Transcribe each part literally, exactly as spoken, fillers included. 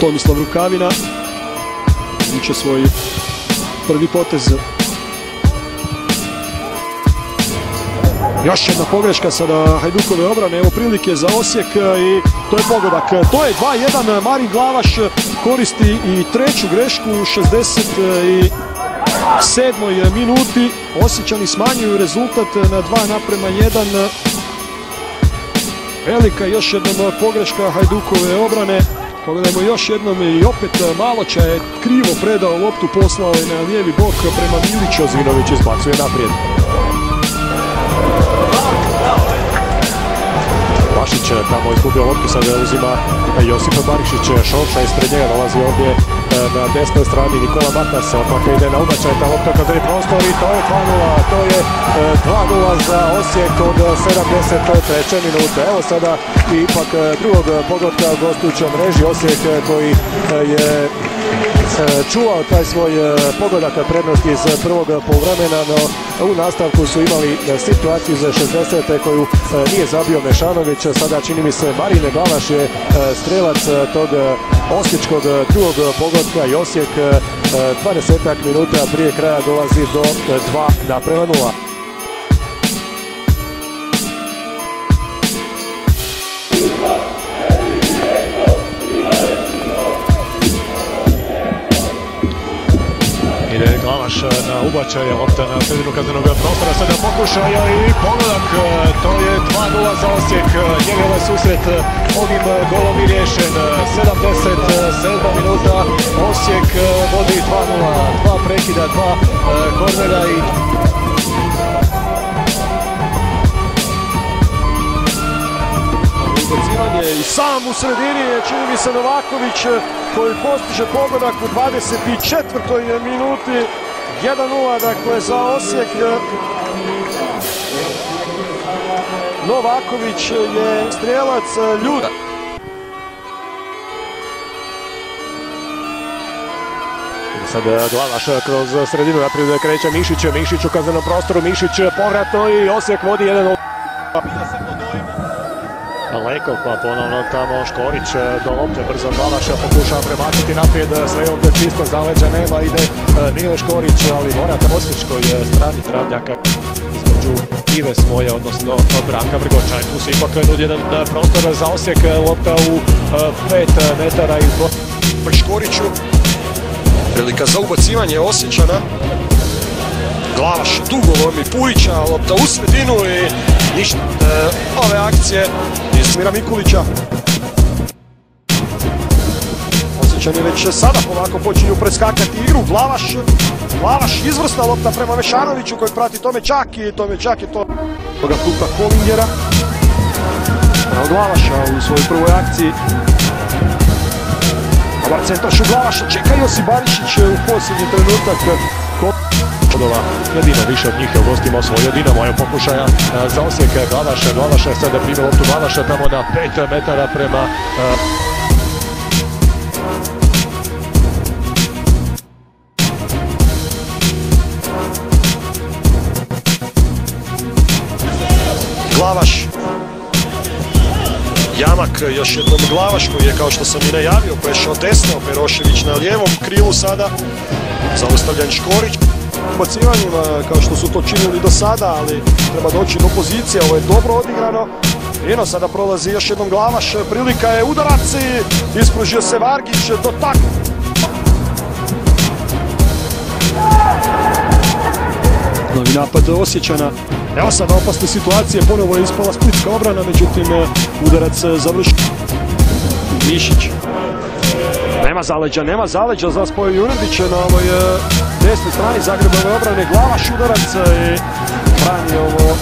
Tomislav Rukavina uče svoj prvi potez. Još jedna pogreška sada Hajdukove obrane, evo prilike za Osijek i to je pogodak. To je dva jedan, Marin Glavaš koristi i treću grešku u šezdeset sedmoj minuti. Osječani smanjuju rezultat na dva naprema jedan. Velika još jednom pogreška Hajdukove obrane. Pogledajmo još jednom i opet Maloča je krivo predao loptu, poslao je na lijevi bok prema Miliću. Ozvinović izbacuje naprijed. Vlašić tamo izgubio loptu, sada uzima Josip Barišić, Šolša ispred njega dolazi ovdje na desnoj strani Nikola Matas, pa ide na ubačaj, ta lopta kazani prostor i to je dva nula, to je dva nula za Osijek od sedamdeset treće minute. Evo sada i ipak drugog pogotka u gostujućoj mreži, Osijek koji je čuvao taj svoj pogodak prednosti iz prvog poluvremena, no u nastavku su imali situaciju za šezdesete koju nije zabio Mešanović. Sada čini mi se Marine Glavaš je strelac tog osječkog drugog pogotka i Osijek dvadesetak minuta prije kraja dolazi do dva naprema nula. Ide Glavaš na ubačaj, lopta na sredinu kaznenog prostora, sada pokušaja i pogodak, to je dva nula za Osijek, njegov je susret ovim golom i riješen. sedamdeset sedma minuta, Osijek vodi dva nula, dva prekida, dva kornera i ubacivanje i sam u sredini je, čini mi se, Novaković koji postiže pogodak u dvadeset četvrtoj minuti. jedan nula dakle za Osijek. Novaković je strijelac Ljuda. Sad Glavaš kroz sredinu naprijed kreće Mišić, Mišić u kaznenom prostoru, Mišić povratno i Osijek vodi jedan nula. Lekov pa ponovno tamo Škorić do lopte, brzo Glavaša pokušava prebaciti naprijed, sve ovdje čisto, zaleđa nema, ide Mile Škorić, ali mora na osječkoj strani travnjaka između Ive Smoje, odnosno Branka Vrgočaj. Tu se ipak nudi jedan prostor za Osijek, lopta u pet metara izbor Škoriću. Prilika za ubacivanje Osječana. Glavaš dugo lomi Pujića, lopta u sredinu i ništa. Ove akcije iz Mira Mikulića. Osječani već sada polako počinju preskakati igru. Glavaš, Glavaš izvrsna lopta prema Mešanoviću koji prati Tomečak i Tomečak je to toga puta Kolingera. Glavaša u svojoj prvoj akciji. Dobar centraš u Glavaša, čeka Josip Barišić u posljednji trenutak. Jedino više od njih je u gostima osvojio Dinamo, evo pokušaja za Osijek Glavaša, Glavaša je sada primio loptu Glavaša tamo na pet metara prema Glavaš. Jamak, još jednom Glavaš koji je, kao što sam i najavio, prešao desno, Perošević na lijevom krilu sada, zaustavljan Škorić. Ubacivanjima kao što su to činili do sada, ali treba doći do pozicije, ovo je dobro odigrano. Eno sada prolazi još jednom Glavaš, prilika je udarac i ispružio se Vargić do tak. Novi napad Osječana. Evo sada opasne situacije, ponovo je ispala splitska obrana, međutim udarac završi. Mišić. Nema zaleđa, nema zaleđa za Spoju Juredića na ovoj desnoj strani Zagrebove obrane. Glavaš udarac i brani ovo.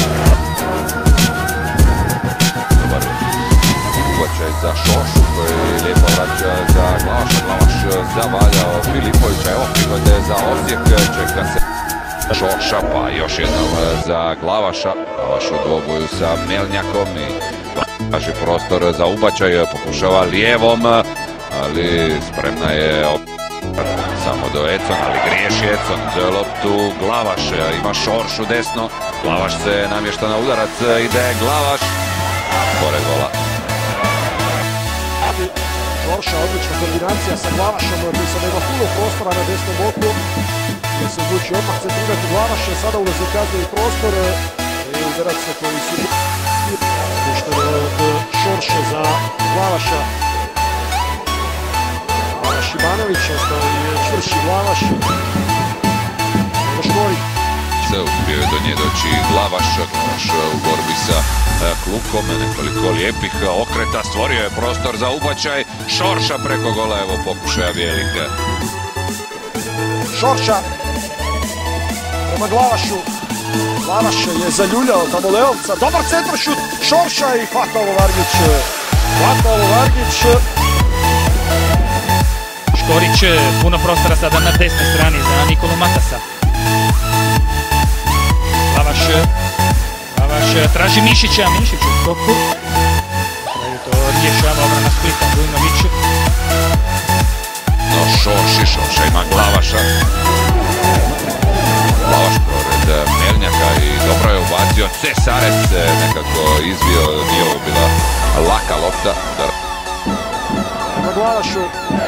Dobar ubačaj za Šošu koji lijepo vraća za Glavaša. Glavaš zavaljao Filipovića. Evo prigode za Osijek, čeka se Šoša, pa još jednom za Glavaša. Glavaš u dvoboju sa Melnjakom i traži prostor za ubačaj, pokušava lijevom, ali spremna je samo do Econ, ali griješi Econ za loptu. Glavaš ima Šoršu desno, Glavaš se namješta na udarac, ide Glavaš pored gola. Šorša, odlična kombinacija sa Glavašom, koji sada ima puno prostora na desnom boku. Gdje se odluči odmah centrirati Glavaša, sada ulazi u kazneni prostor. I udarac koji su pušten od Šorše za Glavaša. Glavaš Ibanović, ostao je čvrši Glavaš. Škorić. Uspio je do nje doći Glavaš, Glavaš u borbi sa Klukom, nekoliko lijepih okreta, stvorio je prostor za ubačaj, Šorša preko gola, evo pokušaja bijelih. Šorša prema Glavašu, Glavaš je zaljuljao tamo Leovca, dobar centaršut, Šorša i hvata ovo Vargić, hvata ovo Vargić. Škorić, puno prostora sada na desnoj strani za Nikolu Matasa. Glavaš, Glavaš traži Mišića, Mišić u skoku. To rješava obrana Splita, Dujnović. No Šorši, Šorša ima Glavaša. Glavaš pored Mernjaka i dobro je ubacio. Cesarec nekako izvio, nije ovo bila laka lopta. Na Glavašu.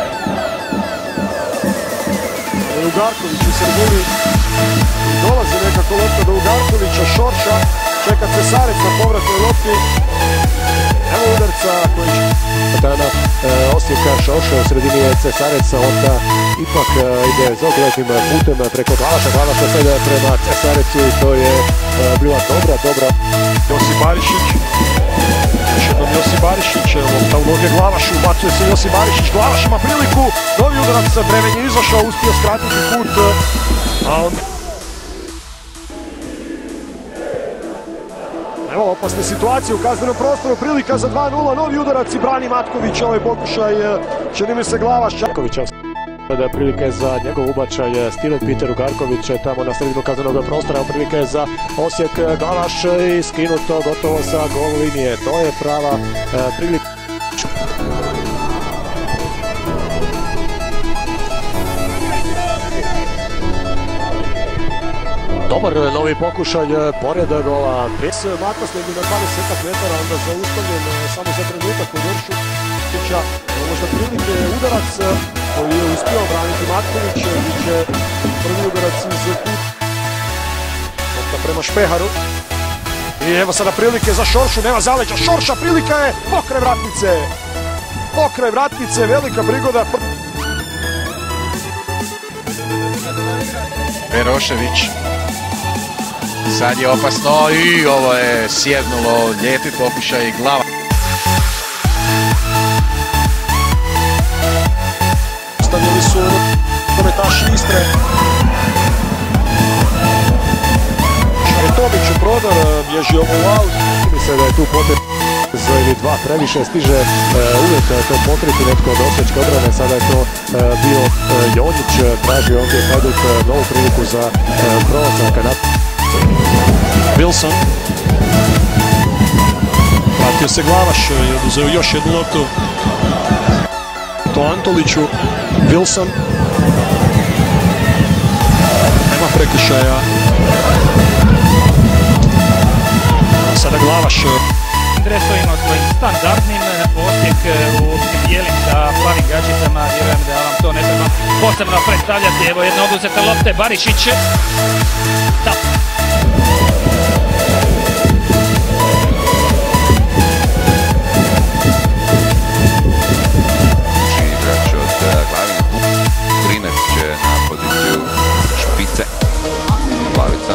Ugarković u sredini. Dolazi nekako lopta do Ugarkovića, Šorša. Čeka Cesarec na povratnoj lopti. Evo udarca koji će... Dana Osijeka, Šorša u sredini je Cesarec, onda ipak ide zaobilaznim putem preko Glavaša. Glavaša sada prema Cesarecu i to je bila dobra, dobra. Josip Barišić. Još jednom Josip Barišić, lopta u noge Glavašu, ubacuje se Josip Barišić. Glavaš ima priliku, novi udarac, Breven je izašao, uspio skratiti put. A on... Evo opasne situacije u kaznenom prostoru, prilika za dva nula, novi udarac i brani Matković, ovaj pokušaj, čini mi se Glavaš. Čakovića. Da je prilike za njegov ubačaj Stilen Peter Ugarković tamo na sredinu kaznenog prostora, prilike za Osijek, Glavaš i skinuto gotovo sa gol linije. To je prava prilika. Dobar novi pokušaj pored gola. Matas negdje na dvadeset metara, onda zaustavljen samo za trenutak u vršu. Možda prilike udarac koji je uspio braniti Matković. Biće prvi udarac iz kuta prema Špeharu. I evo sada prilike za Šoršu, nema zaleđa. Šorša, prilika je pokraj vratnice. Pokraj vratnice, velika prigoda. Berošević. Sad je opasno i ovo je sjevnulo, lijepi pokušaj i Glava. Stavljali su kometaši Istre. Šaretović u prodor, bježi ovo u aut. Mislim da je tu potrebno za ili dva previše, stiže uvijek to pokriti netko od osječke obrane, sada je to bio Jonjić, traži ovdje Hajduk novu priliku za prolazak. Wilson. Vratio se Glavaš i oduzeo još jednu loptu. To Antoliću. Wilson. Nema prekršaja. Sada Glavaš. Dreso ima svojim standardnim, Osijek u bijelim sa plavim gađicama, vjerujem da vam to ne treba posebno predstavljati. Evo jedna oduzeta lopte, Barišić. Tap. Igrač od Glavine, Klinec će na poziciju špice. Glavica.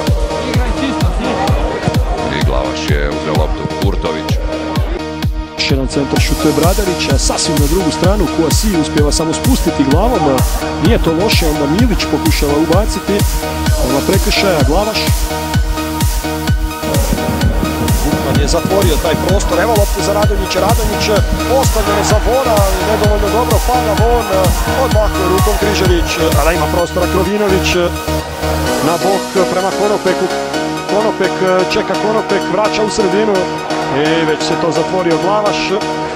I Glavaš je uzeo loptu, Kurtović. Jedan centar šutuje Bradarića, sasvim na drugu stranu, Kuasi uspjeva samo spustiti glavom, nije to loše, onda Milić pokušava ubaciti, ona prekršaja, Glavaš. Bukman je zatvorio taj prostor, evo lopte za Radonjića, Radonjić ostavljeno za Vona, ali nedovoljno dobro, pada Von, odmahuje rukom Križević, ali ima prostora Krovinović, na bok prema Konopeku. Konopek čeka, Konopek vraća u sredinu i već se to zatvorio Glavaš.